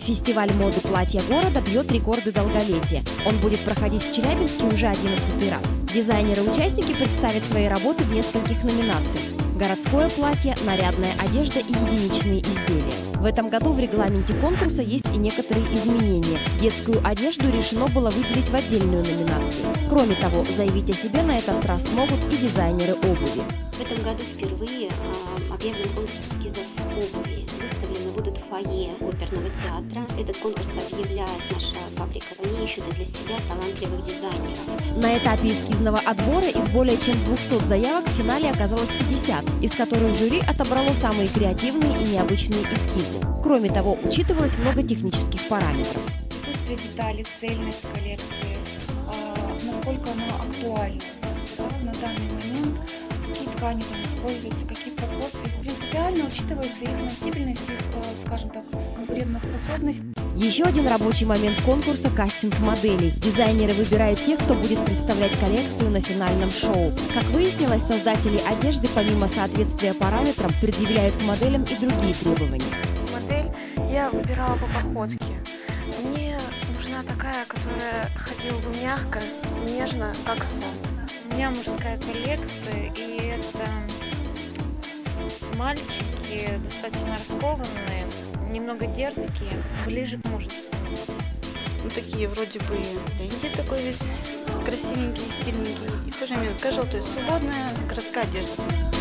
Фестиваль моды платья города бьет рекорды долголетия. Он будет проходить в Челябинске уже 11-й раз. Дизайнеры-участники представят свои работы в нескольких номинациях: городское платье, нарядная одежда и единичные изделия. В этом году в регламенте конкурса есть и некоторые изменения. Детскую одежду решено было выделить в отдельную номинацию. Кроме того, заявить о себе на этот раз смогут и дизайнеры обуви. В этом году впервые объявлен конкурс эскизов обуви. Выставлены будут в фойе оперного театра. Этот конкурс объявляет наша фабрика. Они ищут для себя талантливых дизайнеров. На этапе эскизного отбора из более чем 200 заявок в финале оказалось 50, из которых жюри отобрало самые креативные и необычные эскизы. Кроме того, учитывалось много технических параметров. Отсутствие деталей, цельность коллекции, насколько она актуальна на данный момент, какие ткани там используются, какие пропорции. Принципиально учитывается их носибельность, их, скажем так, конкурентоспособность. Еще один рабочий момент конкурса – кастинг моделей. Дизайнеры выбирают тех, кто будет представлять коллекцию на финальном шоу. Как выяснилось, создатели одежды, помимо соответствия параметрам, предъявляют к моделям и другие требования. Модель я выбирала по походке. Мне нужна такая, которая ходила бы мягко, нежно, как сон. У меня мужская коллекция, и это мальчики достаточно раскованные, немного дерзкие, ближе к мужественности. Ну, такие вроде бы идет такой весь красивенький, стильненький, и в то же время casual, то есть свободная городская одежда.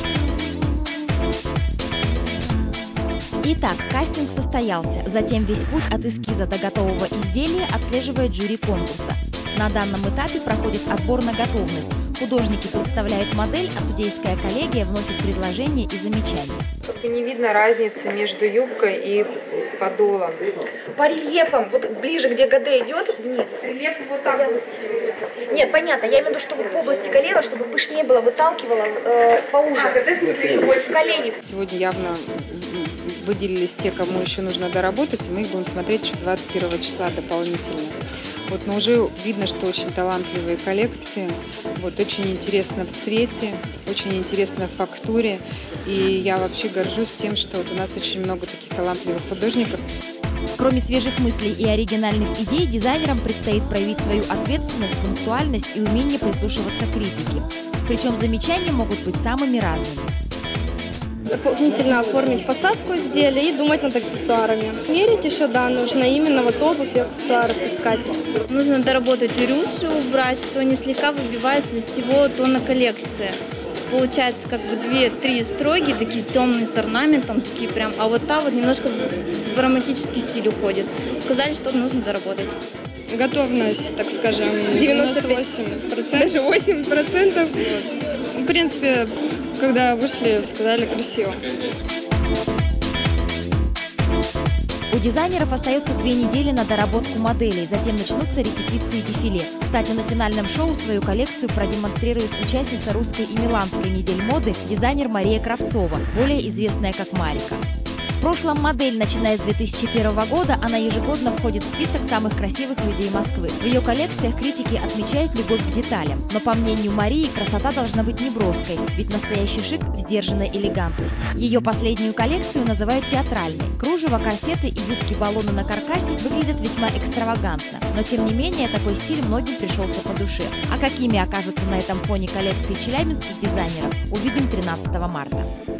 Итак, кастинг состоялся. Затем весь путь от эскиза до готового изделия отслеживает жюри конкурса. На данном этапе проходит отбор на готовность. Художники представляют модель, а судейская коллегия вносит предложения и замечания. Только не видно разницы между юбкой и подолом. По рельефам, вот ближе, где ГД идет, вниз. Рельеф вот так вот. Нет, понятно, я имею в виду, чтобы в области колена, чтобы пышнее было, выталкивало поуже. Колени. Сегодня явно выделились те, кому еще нужно доработать, и мы их будем смотреть еще 21 числа дополнительно. Вот, но уже видно, что очень талантливые коллекции, вот, очень интересно в цвете, очень интересно в фактуре, и я вообще горжусь тем, что вот у нас очень много таких талантливых художников. Кроме свежих мыслей и оригинальных идей, дизайнерам предстоит проявить свою ответственность, пунктуальность и умение прислушиваться к критике. Причем замечания могут быть самыми разными. Дополнительно оформить посадку изделия и думать над аксессуарами. Мерить еще, да, нужно именно вот обувь и аксессуары искать. Нужно доработать рюши, убрать, что они слегка выбиваются из всего тона коллекции. Получается как бы 2-3 строги, такие темные с орнаментом, такие прям, а вот та вот немножко в романтический стиль уходит. Сказали, что нужно доработать. Готовность, так скажем, 98%, даже 8%. В принципе, когда вышли, сказали красиво. У дизайнеров остается 2 недели на доработку моделей, затем начнутся репетиции дефиле. Кстати, на финальном шоу свою коллекцию продемонстрирует участница русской и миланской недель моды, дизайнер Мария Кравцова, более известная как Марика. В прошлом модель, начиная с 2001 года, она ежегодно входит в список самых красивых людей Москвы. В ее коллекциях критики отмечают любовь к деталям. Но по мнению Марии, красота должна быть не броской, ведь настоящий шик в сдержанной элегантности. Ее последнюю коллекцию называют театральной. Кружево, корсеты и юбки-баллоны на каркасе выглядят весьма экстравагантно. Но тем не менее, такой стиль многим пришелся по душе. А какими окажутся на этом фоне коллекции челябинских дизайнеров, увидим 13 марта.